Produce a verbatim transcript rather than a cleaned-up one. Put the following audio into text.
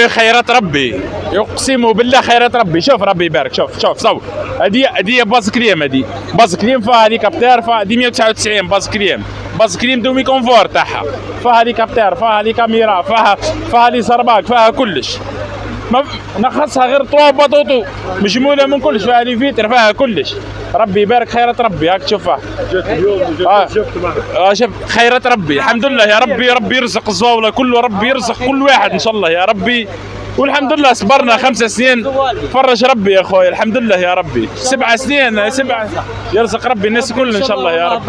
خيرات ربي، يقسم بالله خيرات ربي. شوف ربي يبارك، شوف شوف صور. هذه هذه باز كريم، هذه باز كريم فيها هليكوبتر، فيها هذه مية وتسعة وتسعين باز كريم، باز كريم دومي كونفور تاعها، فيها هليكوبتر، فيها لي كاميرا، فيها فيها لي سرباك، فيها كلش. ما ناقصها غير طوا بطوطو، مجموله من كلش، فيها لي فيتر، فيها كلش. ربي يبارك خيرات ربي. هاك تشوفها آه. آه شوف خيرات ربي. الحمد لله يا ربي، ربي يرزق الزواوله كله، ربي يرزق كل واحد ان شاء الله يا ربي. والحمد لله صبرنا خمس سنين، فرج ربي يا خويا. الحمد لله يا ربي. سبع سنين، سبع يرزق ربي الناس كل ان شاء الله يا رب.